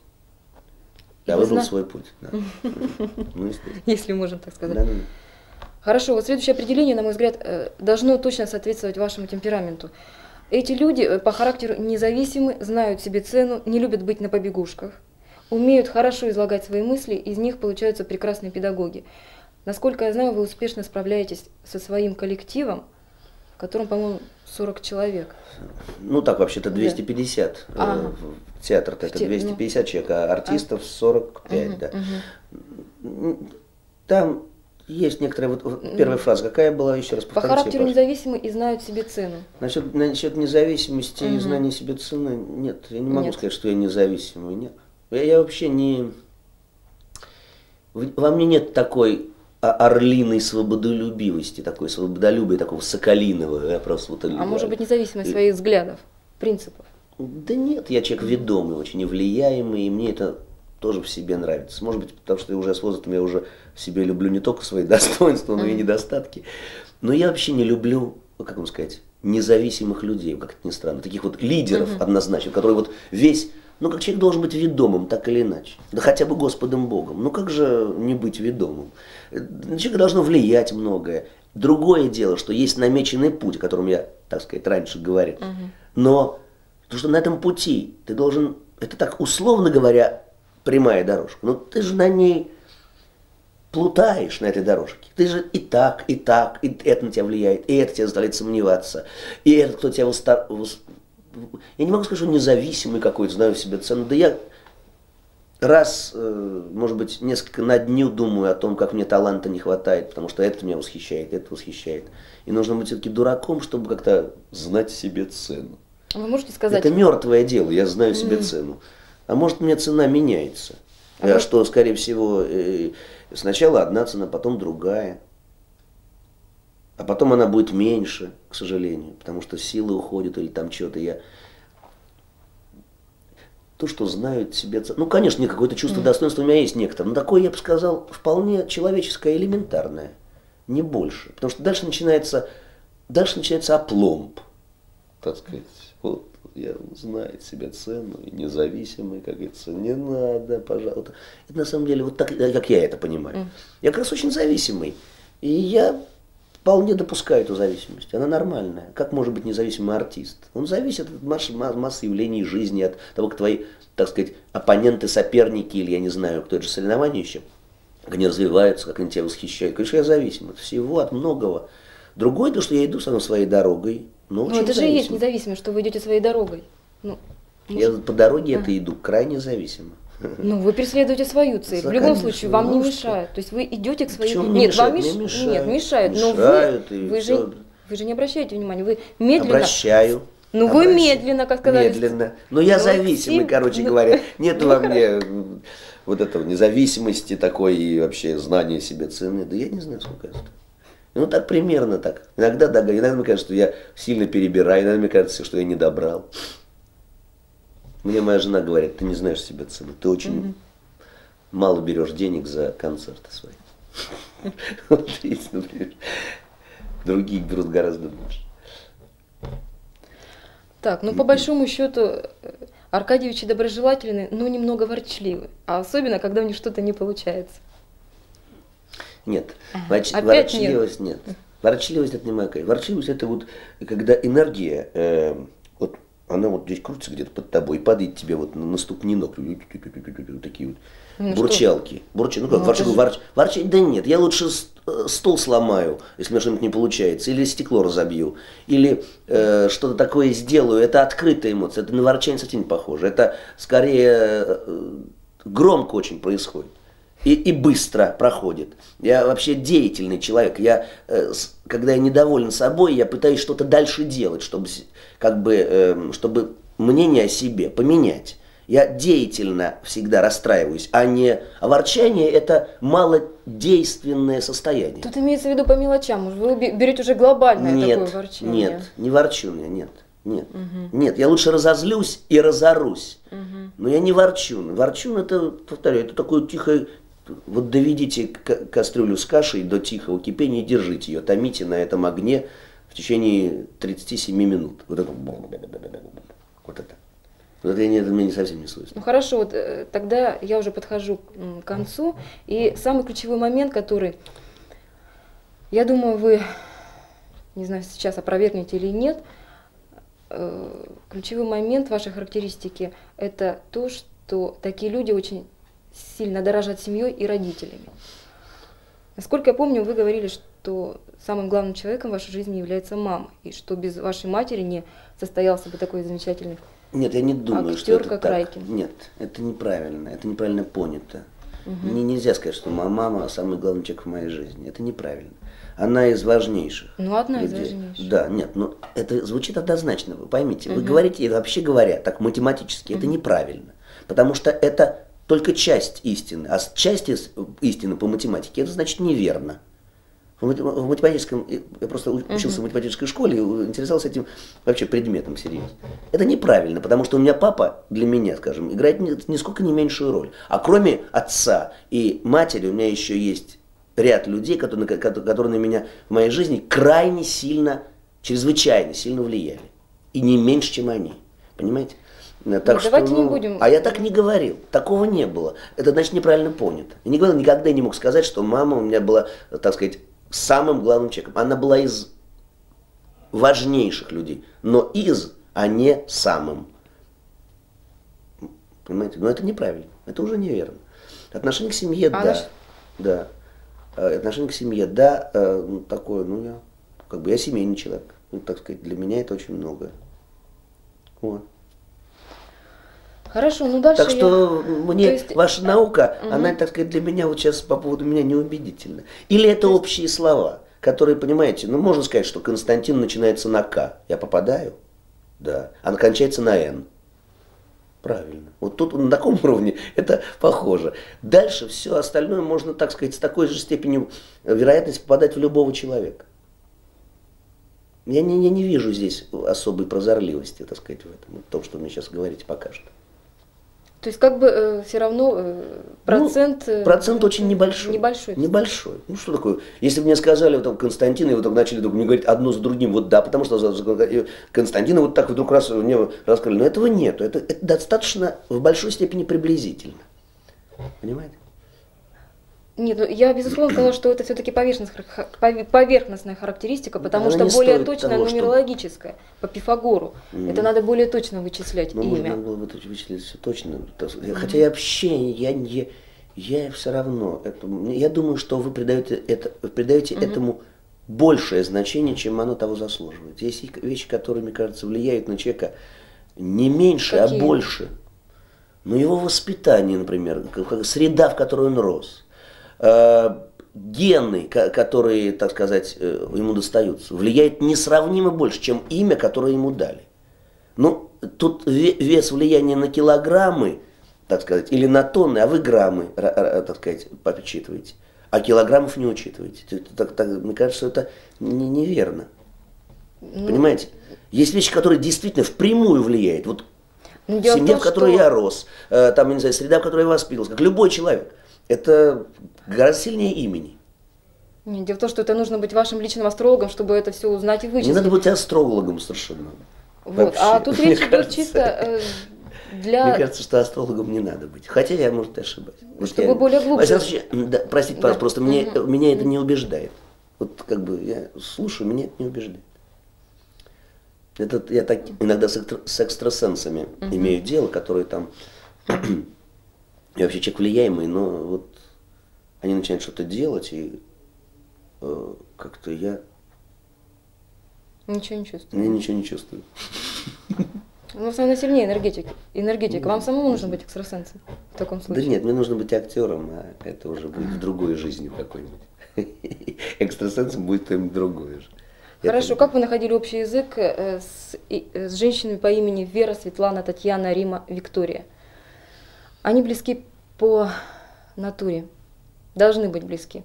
[SPEAKER 2] Я выбрал свой путь. Да. Ну,
[SPEAKER 1] если можно так сказать.
[SPEAKER 2] Да, да.
[SPEAKER 1] Хорошо, вот следующее определение, на мой взгляд, должно точно соответствовать вашему темпераменту. Эти люди по характеру независимы, знают себе цену, не любят быть на побегушках, умеют хорошо излагать свои мысли, из них получаются прекрасные педагоги. Насколько я знаю, вы успешно справляетесь со своим коллективом, в котором, по-моему, сорок человек.
[SPEAKER 2] Ну так, вообще-то двести пятьдесят. Да. Ага. Театр-то это двести пятьдесят человек, а артистов сорок пять, угу, да. Угу. Там есть некоторая, вот первая фраза, какая была, еще раз повторите.
[SPEAKER 1] По характеру независимы и знают себе цену.
[SPEAKER 2] Насчет, насчет независимости угу. и знания себе цены, нет, я не могу нет. сказать, что я независимый, нет. Я, я вообще не... Во мне нет такой орлиной свободолюбивости, такой свободолюбия, такого соколиного. Я просто вот,
[SPEAKER 1] а да. может быть независимость своих взглядов, принципов?
[SPEAKER 2] Да нет, я человек ведомый, очень невлияемый, и мне это тоже в себе нравится. Может быть, потому что уже с возрастом я уже в себе люблю не только свои достоинства, но и недостатки. Но я вообще не люблю, как вам сказать, независимых людей, как это ни странно, таких вот лидеров uh-huh. однозначно, которые вот весь... Ну, как человек должен быть ведомым, так или иначе. Да хотя бы Господом Богом. Ну, как же не быть ведомым? На человека должно влиять многое. Другое дело, что есть намеченный путь, о котором я, так сказать, раньше говорил. Угу. Но, потому что на этом пути ты должен, это так, условно говоря, прямая дорожка. Но ты же на ней плутаешь, на этой дорожке. Ты же и так, и так, и это на тебя влияет, и это тебя заставляет сомневаться, и это кто тебя выстав... Я не могу сказать, что независимый какой-то, знаю себе цену. Да я раз, может быть, несколько на дню думаю о том, как мне таланта не хватает, потому что это меня восхищает, это восхищает. И нужно быть все-таки дураком, чтобы как-то знать себе цену.
[SPEAKER 1] Вы можете сказать?
[SPEAKER 2] Это мертвое дело, я знаю себе mm. цену. А может, мне цена меняется. А может... что, скорее всего, сначала одна цена, потом другая. А потом она будет меньше, к сожалению, потому что силы уходят или там что-то. Я... То, что знают себе... Ну, конечно, нет, какое-то чувство mm. достоинства у меня есть некоторое, но такое, я бы сказал, вполне человеческое, элементарное, не больше. Потому что дальше начинается, дальше начинается опломб, так сказать. Вот, я знаю себе цену, и независимый, как говорится, не надо, пожалуйста. Это на самом деле вот так, как я это понимаю. Mm. Я как раз очень зависимый. И я... вполне допускаю эту зависимость. Она нормальная. Как может быть независимый артист? Он зависит от массы, массы явлений жизни, от того, как твои, так сказать, оппоненты, соперники, или я не знаю, кто это же соревнования еще, как они развиваются, как они тебя восхищают. Конечно, я зависим от всего, от многого. Другое то, что я иду сам своей дорогой. Но
[SPEAKER 1] Ну это
[SPEAKER 2] зависим.
[SPEAKER 1] же и есть независимость, что вы идете своей дорогой. Ну,
[SPEAKER 2] я
[SPEAKER 1] может...
[SPEAKER 2] по дороге
[SPEAKER 1] а.
[SPEAKER 2] это иду, крайне зависимо.
[SPEAKER 1] Ну, вы преследуете свою цель.
[SPEAKER 2] Да,
[SPEAKER 1] в любом
[SPEAKER 2] конечно,
[SPEAKER 1] случае, вам не
[SPEAKER 2] ну,
[SPEAKER 1] мешает. То есть вы идете к своей...
[SPEAKER 2] Почему не
[SPEAKER 1] Нет,
[SPEAKER 2] мешает?
[SPEAKER 1] вам меш...
[SPEAKER 2] Мне мешает.
[SPEAKER 1] Нет, мешает. Но
[SPEAKER 2] Мешают,
[SPEAKER 1] вы,
[SPEAKER 2] и
[SPEAKER 1] вы,
[SPEAKER 2] всё.
[SPEAKER 1] же, вы же не обращаете внимания. Вы медленно...
[SPEAKER 2] Обращаю.
[SPEAKER 1] Ну вы
[SPEAKER 2] Обращаю.
[SPEAKER 1] медленно, как сказали.
[SPEAKER 2] Медленно. Но я
[SPEAKER 1] Ну,
[SPEAKER 2] зависимый,
[SPEAKER 1] сим-
[SPEAKER 2] короче
[SPEAKER 1] ну,
[SPEAKER 2] говоря. Нет
[SPEAKER 1] ну,
[SPEAKER 2] во мне вот этого независимости такой и вообще знания себе цены. Да я не знаю, сколько я стою. Ну так примерно так. Иногда, да, иногда мне кажется, что я сильно перебираю, иногда мне кажется, что я не добрал. Мне моя жена говорит, ты не знаешь себе цены, ты очень mm-hmm. мало берешь денег за концерты свои. Вот есть, например. Другие берут гораздо больше.
[SPEAKER 1] Так, ну по большому счету Аркадьевичи доброжелательны, но немного ворчливы. А особенно, когда у них что-то не получается.
[SPEAKER 2] Нет,
[SPEAKER 1] Ага.
[SPEAKER 2] Ворч...
[SPEAKER 1] Опять
[SPEAKER 2] ворчливость нет. нет. Ворчливость это не моя кайф. Ворчливость это вот когда энергия, э, вот она вот здесь крутится где-то под тобой и падает тебе вот на ступни ног. Вот такие вот
[SPEAKER 1] Ну,
[SPEAKER 2] бурчалки. Бурчи... Ну как,
[SPEAKER 1] Ну,
[SPEAKER 2] ворчи,
[SPEAKER 1] это же-
[SPEAKER 2] ворч... ворчать? Да нет, я лучше с- э, стол сломаю, если у меня что-нибудь не получается, или стекло разобью, или э, что-то такое сделаю. Это открытая эмоция, это на ворчание совсем не похоже. Это скорее э, громко очень происходит. И, и быстро проходит. Я вообще деятельный человек. Я, э, с, когда я недоволен собой, я пытаюсь что-то дальше делать, чтобы, с- как бы, э, чтобы мнение о себе поменять. Я деятельно всегда расстраиваюсь, а не а ворчание это малодейственное состояние.
[SPEAKER 1] Тут имеется в виду по мелочам. Вы бе- берете уже глобальное
[SPEAKER 2] Нет,
[SPEAKER 1] такое ворчание.
[SPEAKER 2] нет, не ворчу я, нет. Нет,
[SPEAKER 1] Мгм.
[SPEAKER 2] нет, я лучше разозлюсь и разорусь.
[SPEAKER 1] Мгм.
[SPEAKER 2] Но я не ворчун. Ворчун это, повторяю, это такое тихое... Вот доведите к- кастрюлю с кашей до тихого кипения и держите ее. Томите на этом огне в течение тридцати семи минут. Вот это. Вот это. Вот это, это мне совсем не свойственно.
[SPEAKER 1] Ну хорошо, вот э, тогда я уже подхожу м, к концу. И самый ключевой момент, который, я думаю, вы, не знаю, сейчас опровергнете или нет, э, ключевой момент вашей характеристики – это то, что такие люди очень сильно дорожат семьей и родителями. Насколько я помню, вы говорили, что самым главным человеком в вашей жизни является мама, и что без вашей матери не состоялся бы такой замечательный...
[SPEAKER 2] Нет, я не думаю,
[SPEAKER 1] Актер,
[SPEAKER 2] что это
[SPEAKER 1] как
[SPEAKER 2] так.
[SPEAKER 1] Райкин.
[SPEAKER 2] Нет, это неправильно, это неправильно понято.
[SPEAKER 1] Мгм.
[SPEAKER 2] Мне нельзя сказать, что моя мама самый главный человек в моей жизни. Это неправильно. Она из важнейших.
[SPEAKER 1] Ну, одна из
[SPEAKER 2] людей.
[SPEAKER 1] важнейших.
[SPEAKER 2] Да, нет, ну это звучит однозначно, вы поймите. Вы
[SPEAKER 1] Мгм.
[SPEAKER 2] говорите, и вообще говоря, так математически, это неправильно. Потому что это только часть истины, а с- часть из- истины по математике, это значит неверно. В мат- в математическом, я просто у- учился в математической школе и интересовался этим вообще предметом серьезно. Это неправильно, потому что у меня папа для меня, скажем, играет ни- нисколько не меньшую роль. А кроме отца и матери у меня еще есть ряд людей, которые, на- ко- которые на меня в моей жизни крайне сильно, чрезвычайно сильно влияли. И не меньше, чем они. Понимаете? Так что,
[SPEAKER 1] давайте не
[SPEAKER 2] ну,
[SPEAKER 1] будем-
[SPEAKER 2] А я так не говорил. Такого не было. Это значит неправильно понято. Я не говорил, никогда не мог сказать, что мама у меня была, так сказать, самым главным человеком. Она была из важнейших людей. Но из, а не самым. Понимаете? Но это неправильно. Это уже неверно. Отношение к семье,
[SPEAKER 1] А
[SPEAKER 2] да.
[SPEAKER 1] наш-
[SPEAKER 2] Да. Э, Отношение к семье, да. э, ну, Такое, ну я, как бы я семейный человек. Ну, так сказать, для меня это очень многое. Вот.
[SPEAKER 1] Хорошо, ну дальше
[SPEAKER 2] Так что мне
[SPEAKER 1] То есть-
[SPEAKER 2] ваша наука,
[SPEAKER 1] Мгм.
[SPEAKER 2] она, так сказать, для меня вот сейчас по поводу меня неубедительна. Или это общие слова, которые, понимаете, ну можно сказать, что Константин начинается на К. Я попадаю? Да. А кончается на Н. Правильно. Вот тут на таком уровне это похоже. Дальше все остальное можно, так сказать, с такой же степенью вероятности попадать в любого человека. Я не, я не вижу здесь особой прозорливости, так сказать, в этом, в том, что вы мне сейчас говорите пока что.
[SPEAKER 1] То есть как бы все равно э, процент... э,
[SPEAKER 2] Ну, процент очень небольшой.
[SPEAKER 1] Небольшой.
[SPEAKER 2] Небольшой. Ну что такое? Если бы мне сказали, вот там Константин, и вот так начали вдруг мне говорить одно за другим, вот да, потому что за- за- Константина вот так вдруг раз мне рассказали. Но этого нету. Это, это достаточно в большой степени приблизительно. Понимаете?
[SPEAKER 1] Нет, ну, я безусловно сказала, что это все-таки поверхностная характеристика, потому
[SPEAKER 2] Она
[SPEAKER 1] что более
[SPEAKER 2] стоит
[SPEAKER 1] точная
[SPEAKER 2] того,
[SPEAKER 1] нумерологическая, чтобы... по Пифагору. Mm-hmm. Это надо более точно вычислять
[SPEAKER 2] ну,
[SPEAKER 1] имя.
[SPEAKER 2] Надо было вычислить все точно. Mm-hmm. Хотя я вообще, я, я, я все равно, это, я думаю, что вы придаете, это, придаете mm-hmm. этому большее значение, чем оно того заслуживает. Есть вещи, которые, мне кажется, влияют на человека не меньше, Какие? а больше. Ну, его воспитание, например, среда, в которой он рос. Гены, которые, так сказать, ему достаются, влияет несравнимо больше, чем имя, которое ему дали. Ну, тут вес влияния на килограммы, так сказать, или на тонны, а вы граммы, так сказать, подсчитываете, а килограммов не учитываете. Так, так, мне кажется, что это не, неверно. Ну, понимаете? Есть вещи, которые действительно впрямую влияют. Вот ну, семья, том, в которой что... я рос, там, не знаю, среда, в которой я воспитывался, как любой человек. Это гораздо сильнее имени.
[SPEAKER 1] Нет, дело в том, что это нужно быть вашим личным астрологом, чтобы это все узнать и вычислить.
[SPEAKER 2] Не надо быть астрологом совершенно.
[SPEAKER 1] Вот. А тут речь идет чисто э, для...
[SPEAKER 2] Мне кажется, что астрологом не надо быть. Хотя я, может, ошибаюсь.
[SPEAKER 1] Чтобы я... более глубже...
[SPEAKER 2] Да, простите, пожалуйста, да. просто угу. мне, меня это не убеждает. Вот как бы я слушаю, меня это не убеждает. Это, я так иногда с, экстра, с экстрасенсами угу. имею дело, которые там... Я вообще человек влияемый, но вот они начинают что-то делать, и э, как-то я...
[SPEAKER 1] Ничего не чувствую.
[SPEAKER 2] Я ничего не чувствую.
[SPEAKER 1] Ну, самое сильнее энергетика. энергетика. Вам самому нужно быть экстрасенсом в таком случае?
[SPEAKER 2] Да нет, мне нужно быть актером, а это уже будет в другой жизни какой-нибудь. Экстрасенсом будет кто-нибудь другой же.
[SPEAKER 1] Хорошо, это... как вы находили общий язык с, с женщинами по имени Вера, Светлана, Татьяна, Рима, Виктория? Они близки по натуре, должны быть близки.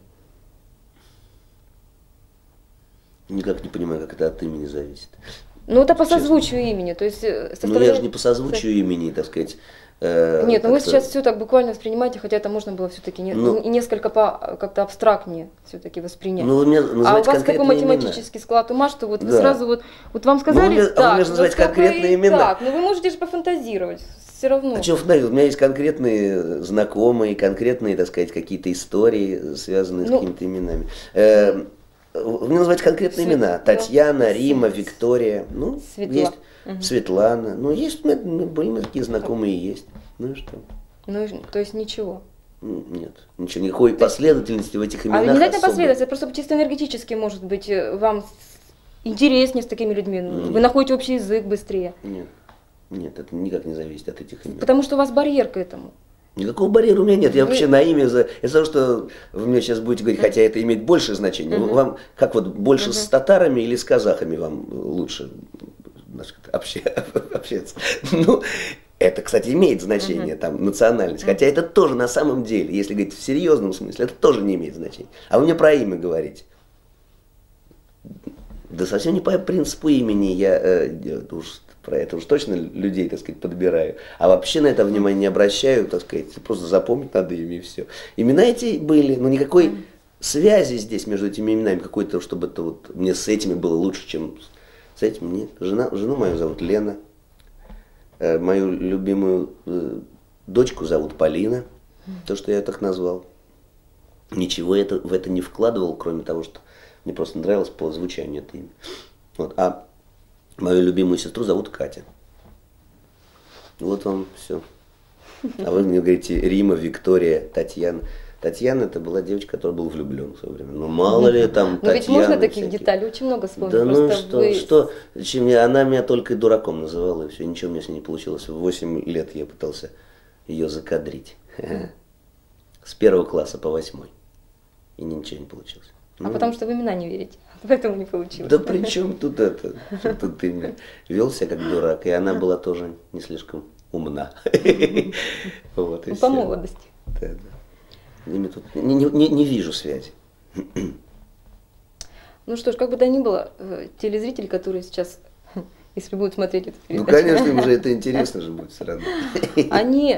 [SPEAKER 2] Никак не понимаю, как это от имени зависит.
[SPEAKER 1] Ну, это по Честно. созвучию имени, то есть... Со
[SPEAKER 2] стороны... Ну, я же не по созвучию имени, так сказать.
[SPEAKER 1] Э, Нет, ну вы сейчас все так буквально воспринимаете, хотя это можно было все-таки не, ну, несколько по, как-то абстрактнее все-таки воспринять.
[SPEAKER 2] Ну, вы меня
[SPEAKER 1] а у вас такой математический имена. склад ума, что вот да. вы сразу вот, вот вам сказали
[SPEAKER 2] ну,
[SPEAKER 1] так,
[SPEAKER 2] а вы называете конкретные имена.
[SPEAKER 1] Так, но вы можете же пофантазировать. Все равно.
[SPEAKER 2] А что фантазировать? У меня есть конкретные знакомые, конкретные, так сказать, какие-то истории, связанные ну, с какими-то именами. Э, вы мне называете конкретные Свет... имена. Татьяна, Свет... Рима, Виктория. Ну, Светла. есть угу. Светлана. Ну, есть, мы, были мы такие знакомые есть. Ну и что?
[SPEAKER 1] Ну, то есть ничего.
[SPEAKER 2] Нет, ничего, никакой то последовательности в этих именах.
[SPEAKER 1] А не обязательно последовательность, это просто чисто энергетически, может быть, вам интереснее с такими людьми. Нет. Вы находите общий язык быстрее.
[SPEAKER 2] Нет. Нет, это никак не зависит от этих имен.
[SPEAKER 1] Потому что у вас барьер к этому.
[SPEAKER 2] Никакого барьера у меня нет. Я вы... вообще на имя, за... из-за того, что вы мне сейчас будете говорить, хотя это имеет большее значение, uh-huh. вам как вот больше uh-huh. с татарами или с казахами вам лучше общаться? Ну, это, кстати, имеет значение, uh-huh. там, национальность. Uh-huh. Хотя это тоже на самом деле, если говорить в серьезном смысле, это тоже не имеет значения. А вы мне про имя говорите. Да совсем не по принципу имени я э, уж про это уж точно людей, так сказать, подбираю. А вообще на это внимание не обращаю, так сказать, просто запомнить надо ими и все. Имена эти были, но никакой mm. связи здесь между этими именами, какой-то, чтобы это вот мне с этими было лучше, чем с этим. Нет. Жена, жену мою зовут Лена, э, мою любимую э, дочку зовут Полина, mm. то, что я ее так назвал. Ничего это, в это не вкладывал, кроме того, что мне просто нравилось по звучанию это имя. Вот. А мою любимую сестру зовут Катя. Вот вам все. А вы мне говорите Рима, Виктория, Татьяна. Татьяна это была девочка, которая была влюблен в свое время. Ну мало ли там Татьяна.
[SPEAKER 1] Но ведь можно таких всякие. деталей очень много вспомнить.
[SPEAKER 2] Да ну что, вы... что, чем я, она меня только дураком называла, и все, ничего у меня с ней не получилось. В восемь лет я пытался ее закадрить. С первого класса по восьмой. И ничего не получилось.
[SPEAKER 1] А ну, потому что в имена не верите, поэтому не получилось.
[SPEAKER 2] Да при чем тут это? Тут ты вел себя как дурак, и она была тоже не слишком умна. Вот,
[SPEAKER 1] ну, по молодости.
[SPEAKER 2] Да, да. Тут не, не, не вижу связи.
[SPEAKER 1] Ну что ж, как бы то ни было, телезрители, которые сейчас, если будут смотреть эту передачу...
[SPEAKER 2] Ну, конечно, им уже это интересно же будет все равно.
[SPEAKER 1] Они...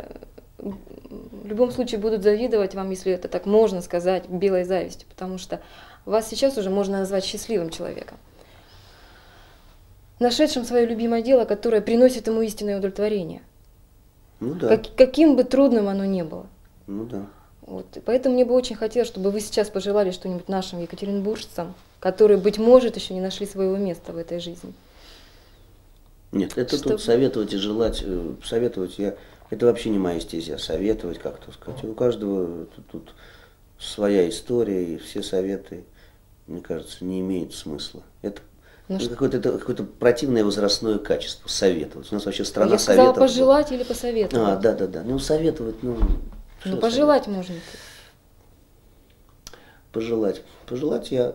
[SPEAKER 1] в любом случае будут завидовать вам, если это так можно сказать, белой завистью, потому что вас сейчас уже можно назвать счастливым человеком, нашедшим свое любимое дело, которое приносит ему истинное удовлетворение.
[SPEAKER 2] Ну да.
[SPEAKER 1] Как, каким бы трудным оно ни было.
[SPEAKER 2] Ну да.
[SPEAKER 1] Вот. И поэтому мне бы очень хотелось, чтобы вы сейчас пожелали что-нибудь нашим екатеринбуржцам, которые, быть может, еще не нашли своего места в этой жизни.
[SPEAKER 2] Нет, это
[SPEAKER 1] Что...
[SPEAKER 2] тут советовать и желать, советовать я, это вообще не моя стезя, советовать, как-то сказать. У каждого тут, тут своя история, и все советы, мне кажется, не имеют смысла. Это ну, какое-то, это какое-то противное возрастное качество, советовать. У нас вообще страна
[SPEAKER 1] я
[SPEAKER 2] советов. Я
[SPEAKER 1] сказала пожелать или посоветовать.
[SPEAKER 2] А, да, да, да. Ну, советовать, ну...
[SPEAKER 1] Ну, пожелать советовать? Можно.
[SPEAKER 2] Пожелать. Пожелать я...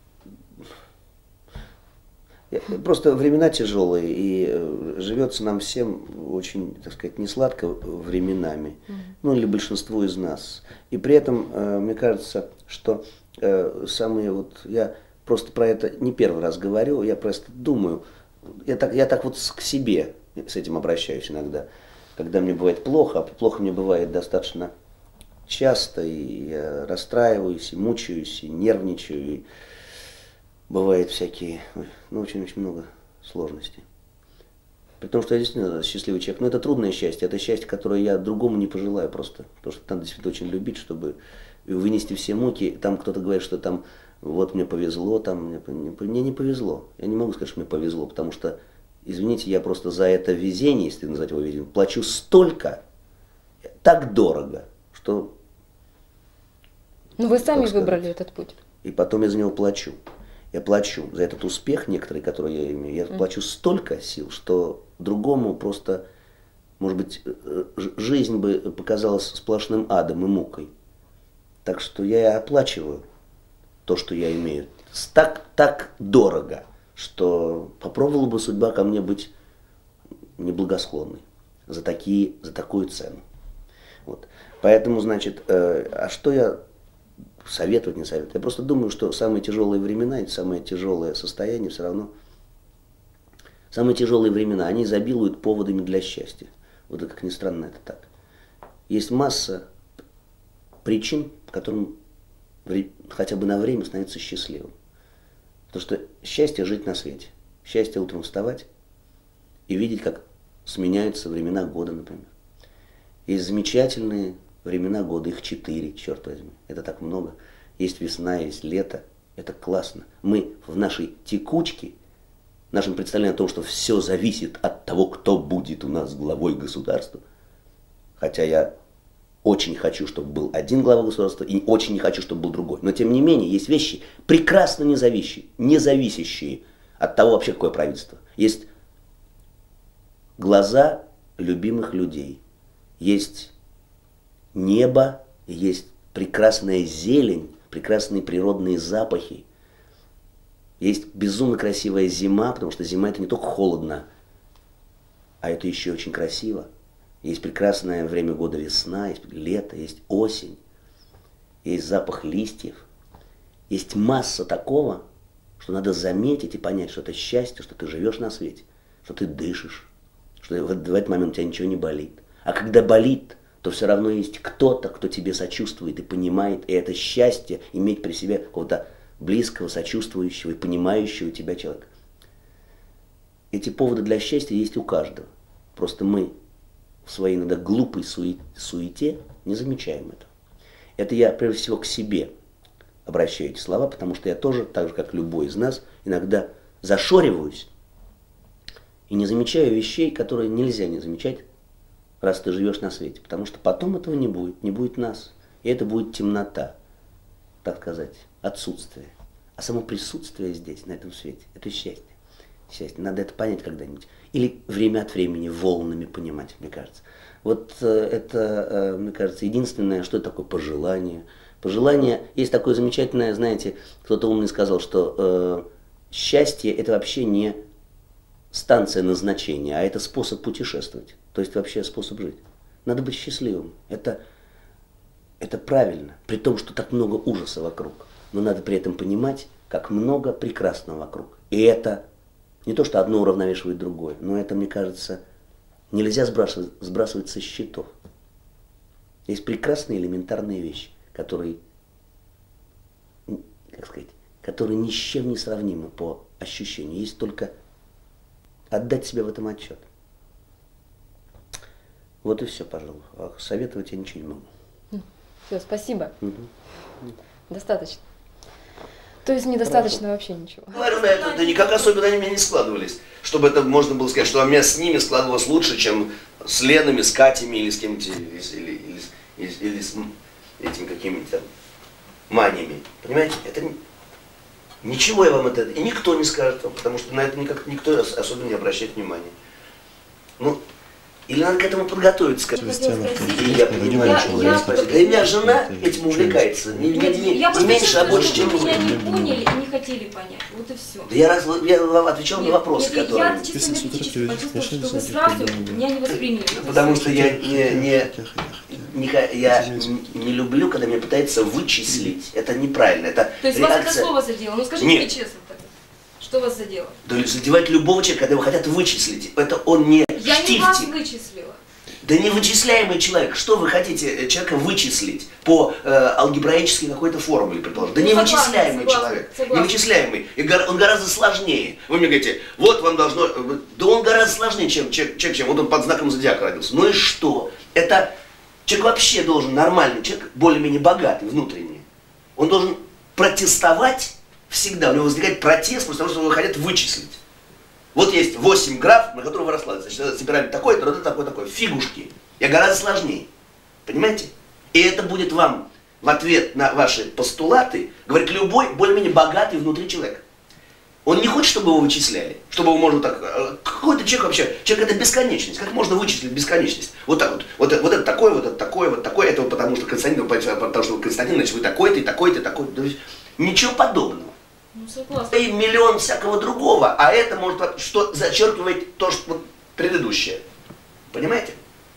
[SPEAKER 2] Просто времена тяжелые, и живется нам всем очень, так сказать, не сладко временами, mm-hmm. ну или большинству из нас. И при этом, мне кажется, что самые вот, я просто про это не первый раз говорю, я просто думаю, я так, я так вот к себе с этим обращаюсь иногда, когда мне бывает плохо, а плохо мне бывает достаточно часто, и я расстраиваюсь, и мучаюсь, и нервничаю, и бывает всякие, ну, очень-очень много сложностей. При том, что я действительно счастливый человек. Но это трудное счастье, это счастье, которое я другому не пожелаю просто. Потому что там действительно очень любить, чтобы вынести все муки. Там кто-то говорит, что там, вот мне повезло, там, мне, мне не повезло. Я не могу сказать, что мне повезло, потому что, извините, я просто за это везение, если назвать его везением, плачу столько, так дорого, что...
[SPEAKER 1] Ну, вы сами выбрали этот путь.
[SPEAKER 2] И потом я за него плачу. Я плачу за этот успех некоторый, который я имею. Я плачу столько сил, что другому просто, может быть, жизнь бы показалась сплошным адом и мукой. Так что я оплачиваю то, что я имею. Так, так дорого, что попробовала бы судьба ко мне быть неблагосклонной за, такие, за такую цену. Вот. Поэтому, значит, э, а что я... Советовать, не советовать. Я просто думаю, что самые тяжелые времена, и самое тяжелое состояние все равно, самые тяжелые времена, они изобилуют поводами для счастья. Вот как ни странно, это так. Есть масса причин, по которым хотя бы на время становится счастливым. Потому что счастье жить на свете. Счастье утром вставать и видеть, как сменяются времена года, например. Есть замечательные времена года, их четыре, черт возьми, это так много. Есть весна, есть лето, это классно. Мы в нашей текучке, в нашем представлении о том, что все зависит от того, кто будет у нас главой государства, хотя я очень хочу, чтобы был один глава государства, и очень не хочу, чтобы был другой. Но тем не менее, есть вещи прекрасно независящие, независящие от того вообще, какое правительство. Есть глаза любимых людей, есть небо, есть прекрасная зелень, прекрасные природные запахи. Есть безумно красивая зима, потому что зима это не только холодно, а это еще очень красиво. Есть прекрасное время года весна, есть лето, есть осень, есть запах листьев. Есть масса такого, что надо заметить и понять, что это счастье, что ты живешь на свете, что ты дышишь, что в этот момент у тебя ничего не болит. А когда болит, то все равно есть кто-то, кто тебе сочувствует и понимает, и это счастье иметь при себе какого-то близкого, сочувствующего и понимающего тебя человека. Эти поводы для счастья есть у каждого. Просто мы в своей иногда глупой суете не замечаем это. Это я прежде всего к себе обращаю эти слова, потому что я тоже, так же как любой из нас, иногда зашориваюсь и не замечаю вещей, которые нельзя не замечать, раз ты живешь на свете. Потому что потом этого не будет, не будет нас. И это будет темнота, так сказать, отсутствие. А само присутствие здесь, на этом свете, это счастье. Счастье. Надо это понять когда-нибудь. Или время от времени волнами понимать, мне кажется. Вот э, это, э, мне кажется, единственное, что это такое пожелание. Пожелание, есть такое замечательное, знаете, кто-то умный сказал, что э, счастье это вообще не станция назначения, а это способ путешествовать. То есть вообще способ жить. Надо быть счастливым. Это, это правильно. При том, что так много ужаса вокруг. Но надо при этом понимать, как много прекрасного вокруг. И это не то, что одно уравновешивает другое, но это, мне кажется, нельзя сбрасывать, сбрасывать со счетов. Есть прекрасные элементарные вещи, которые, как сказать, которые ни с чем не сравнимы по ощущению. Есть только отдать себе в этом отчет. Вот и все, пожалуй. А советовать я ничего не могу.
[SPEAKER 1] Все, спасибо.
[SPEAKER 2] Угу.
[SPEAKER 1] Достаточно. То есть недостаточно вообще ничего.
[SPEAKER 2] Наверное, это, это никак особенно они у меня не складывались. Чтобы это можно было сказать, что у меня с ними складывалось лучше, чем с Ленами, с Катями или с кем-то, или, или, или, или, или с этими какими-то маниями. Понимаете, это ничего я вам это, и никто не скажет вам, потому что на это никак, никто особенно не обращает внимания. Ну, или надо к этому подготовиться. И я понимаю, что вы спросите. Да и у меня жена этим увлекается. Не, не, не,
[SPEAKER 3] я
[SPEAKER 2] не меньше, а больше, чем
[SPEAKER 3] вы.
[SPEAKER 2] вы.
[SPEAKER 3] Меня не поняли и не хотели понять. Вот и все.
[SPEAKER 2] Да я, раз, я вам отвечал нет, на вопросы,
[SPEAKER 3] нет,
[SPEAKER 2] которые...
[SPEAKER 3] Я чисто энергетически почувствовала, что вы сразу меня не восприняли.
[SPEAKER 2] Потому что я не, не, не, я не люблю, когда меня пытаются вычислить. Это неправильно. Это
[SPEAKER 3] То есть
[SPEAKER 2] реакция...
[SPEAKER 3] вас это слово задело? Ну скажите
[SPEAKER 2] нет.
[SPEAKER 3] мне честно тогда. Что вас задело?
[SPEAKER 2] Да задевать любого человека, когда его хотят вычислить. Это он не
[SPEAKER 3] Я
[SPEAKER 2] штифтик.
[SPEAKER 3] не вас вычислила.
[SPEAKER 2] Да невычисляемый человек. Что вы хотите человека вычислить по э, алгебраической какой-то формуле, предположим? Да
[SPEAKER 3] ну,
[SPEAKER 2] невычисляемый
[SPEAKER 3] согласна,
[SPEAKER 2] человек.
[SPEAKER 3] согласна.
[SPEAKER 2] Невычисляемый. И гора, он гораздо сложнее. Вы мне говорите, вот вам должно... Да он гораздо сложнее, чем человек, чем вот он под знаком зодиака родился. Ну и что? Это человек вообще должен, нормальный человек, более-менее богатый внутренне. Он должен протестовать всегда. У него возникает протест, потому что его хотят вычислить. Вот есть восемь граф, на которые вы раскладываете. Значит, темперамент такой, то такой, такой. Фигушки. Я гораздо сложнее. Понимаете? И это будет вам в ответ на ваши постулаты говорит любой более-менее богатый внутри человек. Он не хочет, чтобы его вычисляли. Чтобы его можно так... Какой-то человек вообще... Человек это бесконечность. Как можно вычислить бесконечность? Вот так вот. Вот, вот это такое, вот это такое, вот такое. Это вот потому что Константин, потому что Константин, значит, вы такой-то, и такой-то, и такой-то. Ничего подобного.
[SPEAKER 3] Ну, согласна.
[SPEAKER 2] И миллион всякого другого, а это может что зачеркивает то, что вот, предыдущее. Понимаете?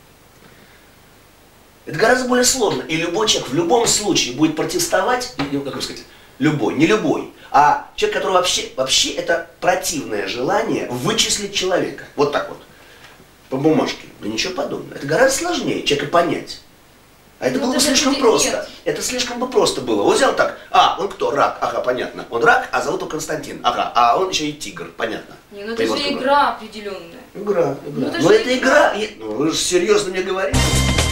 [SPEAKER 2] Это гораздо более сложно. И любой человек в любом случае будет протестовать, или, как сказать, любой, не любой, а человек, который вообще, вообще это противное желание вычислить человека. Вот так вот. По бумажке. Да ничего подобного. Это гораздо сложнее человека понять. А это
[SPEAKER 3] ну,
[SPEAKER 2] было бы слишком
[SPEAKER 3] нет.
[SPEAKER 2] просто. Это слишком бы просто было. Вот взял так, а, он кто? Рак, ага, понятно. Он рак, а зовут его Константин, ага, а он еще и тигр, понятно.
[SPEAKER 3] Не, ну это же игра определенная.
[SPEAKER 2] Игра, игра.
[SPEAKER 3] Ну, это
[SPEAKER 2] Но
[SPEAKER 3] же
[SPEAKER 2] это игра. игра. Ну, вы же серьезно мне говорите?